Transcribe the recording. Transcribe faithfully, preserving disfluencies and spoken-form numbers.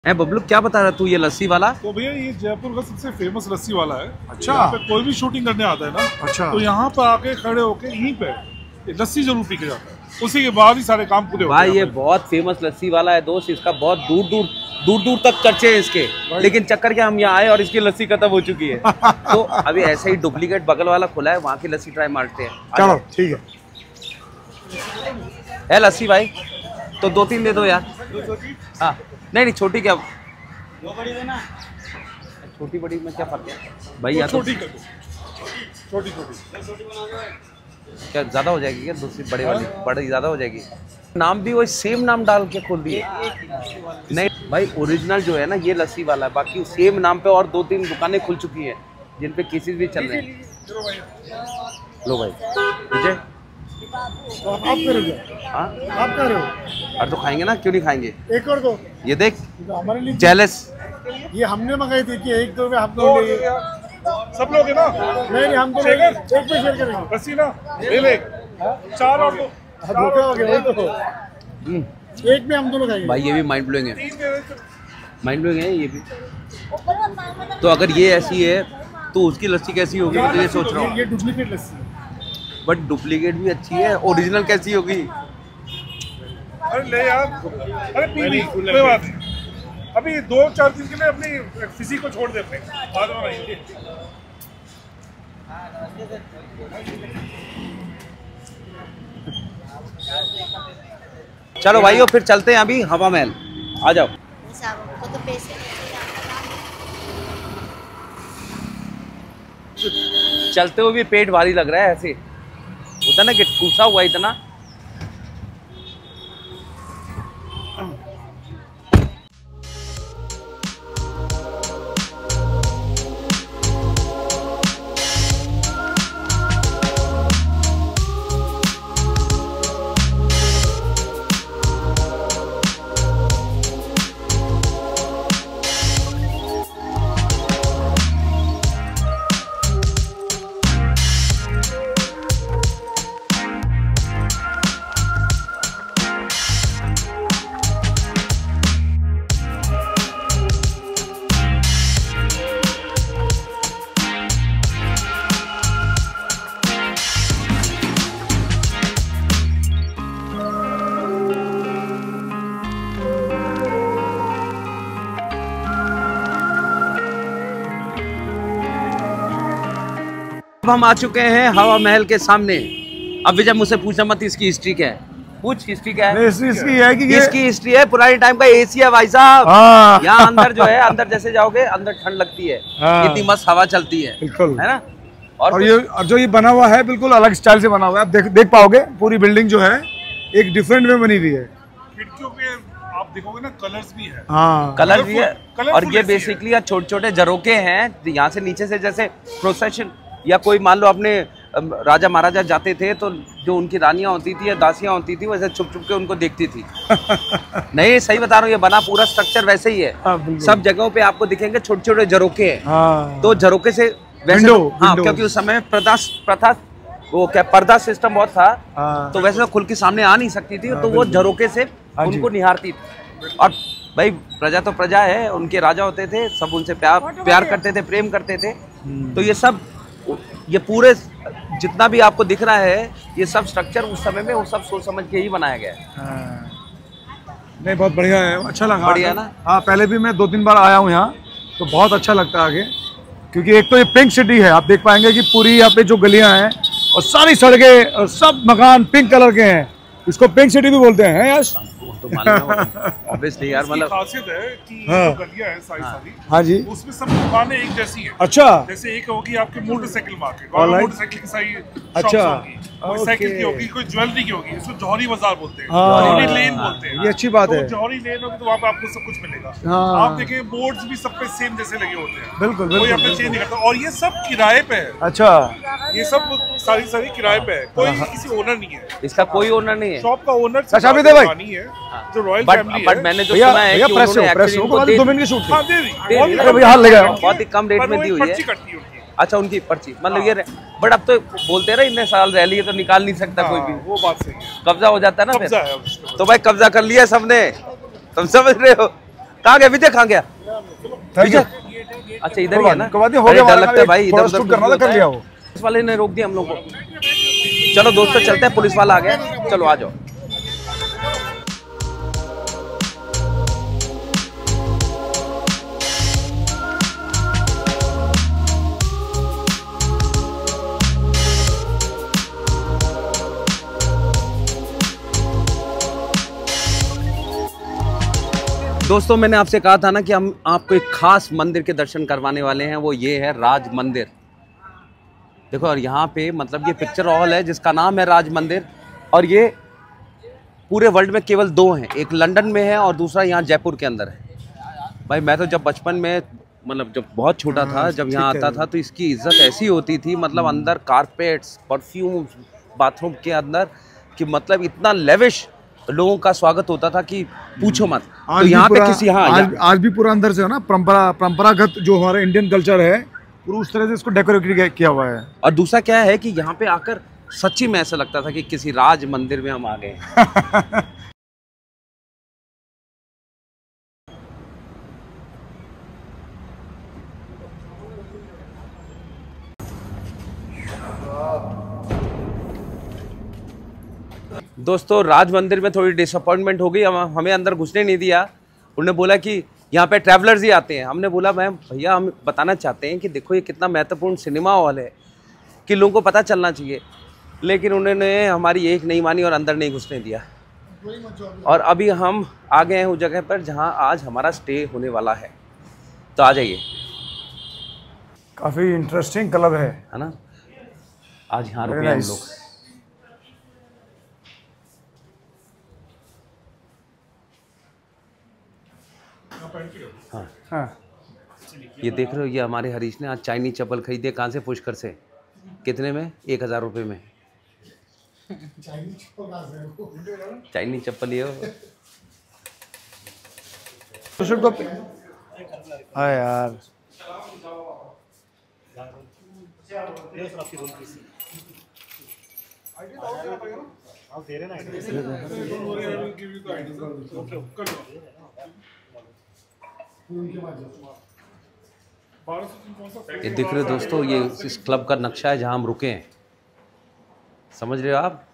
है बबलू, क्या बता रहा तू ये लस्सी वाला? तो भैया ये जयपुर का सबसे फेमस लस्सी वाला है। अच्छा, यहाँ पे कोई भी शूटिंग करने आता है ना, अच्छा, तो यहाँ पे आके खड़े होके यहीं पे लस्सी जरूर पी के जाता है, उसी के बाद ही सारे काम पूरे होते हैं। भाई ये बहुत फेमस लस्सी वाला है दोस्त, इसका बहुत दूर दूर दूर दूर तक चर्चे हैं इसके, लेकिन चक्कर के हम यहाँ आए और इसकी लस्सी खत्म हो चुकी है। तो अभी ऐसे ही डुप्लीकेट बगल वाला खुला है, वहाँ की लस्सी ट्राई मारते हैं। चलो ठीक है। है लस्सी भाई तो दो तीन दे दो यार। हाँ नहीं नहीं, छोटी क्या, दो बड़ी देना। छोटी बड़ी में क्या फर्क है भाई? या तो छोटी कर दो, छोटी छोटी क्या ज्यादा हो जाएगी क्या? दूसरी बड़ी वाली बड़ी ज्यादा हो जाएगी। नाम भी वही सेम नाम डाल के खोल दिए। नहीं भाई, ओरिजिनल जो है ना ये लस्सी वाला है, बाकी सेम नाम पे और दो तीन दुकानें खुल चुकी हैं जिन पे केसेस भी चल रहे हैं। लो भाई विजय, तो आप कर रहे हो? हाँ आप कर रहे हो? और तो खाएंगे ना, क्यों नहीं खाएंगे? एक और दो। ये देख तो हमारे लिए जेलस, ये हमने मंगाई थी कि एक दो में हम लोग ले, सब लोग है ना? नहीं नहीं हम तो एक पे शेयर करेंगे। लस्सी ना ले ले, चार और दो धोखा हो गया तो एक में हम दोनों खाएंगे। भाई ये भी माइंड ब्लोइंग है, माइंड ब्लोइंग है ये भी। तो अगर ये ऐसी है तो उसकी लस्सी कैसी होगी मैं तो ये सोच रहा हूँ। ये डुप्लीकेट लस्सी है, बट डुप्लीकेट भी अच्छी है, ओरिजिनल कैसी होगी? अरे ले यार, अरे पी ली कोई बात नहीं, अभी दो चार दिन के लिए अपनी फिजिक को छोड़ दे अपने, बाद में आएंगे। चलो भाइयों फिर चलते हैं अभी हवा महल, आ जाओ। चलते हुए भी पेट भारी लग रहा है, ऐसे होता ना कि ठूसा हुआ इतना। अब हम आ चुके हैं हवा महल के सामने। अब विजय मुझसे पूछना मत इसकी हिस्ट्री क्या है, पूछ हिस्ट्री क्या है? इसकी इसकी है कि इसकी हिस्ट्री है पुराने टाइम का एसी है भाई साहब। यहाँ अंदर जो है, अंदर जैसे जाओगे अंदर ठंड लगती है, इतनी मस्त हवा चलती है, बिल्कुल है ना। और, और ये जो ये बना हुआ है बिल्कुल अलग स्टाइल से बना हुआ है, आप देख देख पाओगे पूरी बिल्डिंग जो है एक डिफरेंट में बनी हुई है। खिड़कियों पे आप देखोगे ना कलर्स भी है, हाँ कलर भी है। और ये बेसिकली छोटे छोटे झरोके हैं, यहाँ से नीचे से जैसे प्रोसेशन या कोई मान लो अपने राजा महाराजा जाते थे तो जो उनकी रानियां होती थी या दासियां होती थी वैसे छुप छुप के उनको देखती थी। नहीं सही बता रहा हूँ, ये बना पूरा स्ट्रक्चर वैसे ही है। सब जगहों पे आपको दिखेंगे छोटे छोटे झरोके हैं। हाँ। तो झरोके से वैसे विंडो, तो, हाँ, क्योंकि उस समय प्रथा प्रथा वो क्या पर्दा सिस्टम बहुत था। हाँ। तो वैसे तो खुल के सामने आ नहीं सकती थी। हाँ, तो वो झरोके से उनको निहारती थी। और भाई प्रजा तो प्रजा है, उनके राजा होते थे, सब उनसे प्यार प्यार करते थे, प्रेम करते थे। तो ये सब ये पूरे जितना भी आपको दिख रहा है ये सब स्ट्रक्चर उस समय में वो सब सोच समझ के ही बनाया गया है। हाँ। नहीं बहुत बढ़िया है, अच्छा लगा। बढ़िया ना? हाँ पहले भी मैं दो तीन बार आया हूँ यहाँ, तो बहुत अच्छा लगता है आगे, क्योंकि एक तो ये पिंक सिटी है, आप देख पाएंगे कि पूरी यहाँ पे जो गलियाँ हैं और सारी सड़कें और सब मकान पिंक कलर के हैं, इसको पिंक सिटी भी बोलते हैं यश। तो ऑब्वियसली यार, मतलब खासियत है कि जो गलियां हैं सारी सारी, हाँ जी, उसमें सब दुकानें एक जैसी हैं। अच्छा, जैसे एक होगी आपके मोटरसाइकिल मार्केट, मोटरसाइकिल की सारी अच्छा होगी, कोई साइकिल की होगी, कोई ज्वेलरी की होगी, इसको जौहरी बाजार बोलते हैं, जौहरी लेन बोलते हैं। ये अच्छी बात है, जौहरी लेन होगी तो वहाँ पे आपको सब कुछ मिलेगा। आप देखें बोर्ड्स भी सब पे सेम जैसे लगे होते हैं, बिल्कुल कोई अपने चेंज नहीं करता। और ये सब किराए पे है। अच्छा, ये सब सारी सारी किराए पे है, कोई किसी ओनर नहीं है, इसका कोई ओनर नहीं है। शॉप का ओनर भी दे भाई है जो रॉयल बट बट मैंने जो सुना है कि उन्होंने एक्चुअली इनको दे दो मिनट की शूट हाँ, दे दी, भैया हाथ लगा, बहुत ही कम रेट में दी हुई है। अच्छा उनकी पर्ची मतलब ये, बट अब तो बोलते रहे इतने साल रह लिए तो निकाल नहीं सकता कोई भी, वो बात सही है, कब्जा हो जाता है ना फिर। कब्जा है तो भाई कब्जा कर लिया सबने, तुम समझ रहे हो। कहाँ गया विजय? कहाँ गया थैंक यू। अच्छा इधर ही है ना? हो गया, डर लगता है भाई, इधर शूट करना था, कर लिया वो। पुलिस वाले ने रोक दिया हम लोग को। चलो दोस्तों चलते हैं, पुलिस वाला आ गया, चलो आ जाओ। दोस्तों मैंने आपसे कहा था ना कि हम आपको एक खास मंदिर के दर्शन करवाने वाले हैं, वो ये है राज मंदिर। देखो और यहाँ पे मतलब ये पिक्चर हॉल है जिसका नाम है राज मंदिर, और ये पूरे वर्ल्ड में केवल दो हैं, एक लंदन में है और दूसरा यहाँ जयपुर के अंदर है। भाई मैं तो जब बचपन में मतलब जब बहुत छोटा था, जब यहाँ आता था तो इसकी इज्जत ऐसी होती थी, मतलब अंदर कारपेट्स, परफ्यूम बाथरूम के अंदर, कि मतलब इतना लेविश लोगों का स्वागत होता था कि पूछो मत। तो यहाँ पे किसी हाँ आज, आज भी पूरा अंदर से है ना परंपरा परंपरागत जो हमारा इंडियन कल्चर है पूरा उस तरह से इसको डेकोरेट किया हुआ है। और दूसरा क्या है कि यहाँ पे आकर सच्ची में ऐसा लगता था कि किसी राज मंदिर में हम आ गए। दोस्तों राज मंदिर में थोड़ी डिसअपॉइंटमेंट हो गई, हम हमें अंदर घुसने नहीं दिया। उन्होंने बोला कि यहाँ पे ट्रैवलर्स ही आते हैं। हमने बोला मैम भैया हम बताना चाहते हैं कि देखो ये कितना महत्वपूर्ण सिनेमा हॉल है कि लोगों को पता चलना चाहिए, लेकिन उन्होंने हमारी एक नहीं मानी और अंदर नहीं घुसने दिया। और अभी हम आ गए हैं उस जगह पर जहाँ आज हमारा स्टे होने वाला है, तो आ जाइए। काफ़ी इंटरेस्टिंग क्लब है है ना? आज यहाँ रुके हम लोग। हाँ हाँ ये देख रहे हो, ये हमारे हरीश ने आज चाइनीज चप्पल खरीदे। कहाँ से? पुष्कर से। कितने में? एक हज़ार रुपये में चाइनीज चप्पल। ये हाँ यार ये देख रहे हो दोस्तों, ये इस क्लब का नक्शा है जहाँ हम रुके हैं। समझ रहे हो आप?